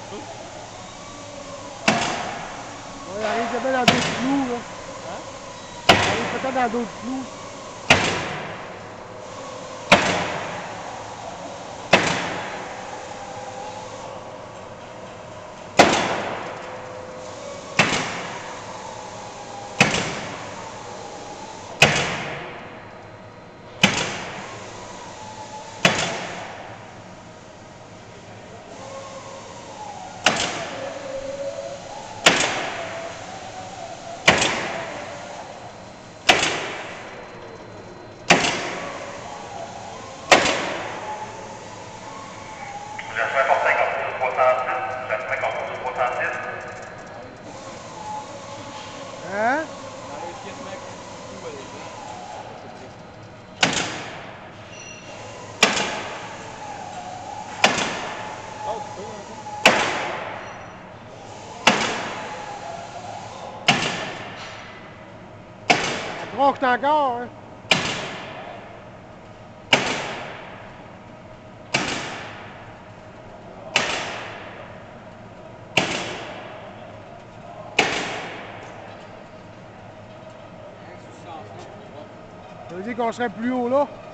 Ouais, il arrive peut-être dans d'autres clous, là. Hein? Il arrive peut-être dans d'autres clous. Jasmin Fortin, concours 306. Jasmin concours 306. Hein? On enlève quasiment tout à l'écran. Oh, tu peux, hein? Ça croque encore, hein? Ça veut dire qu'on serait plus haut là.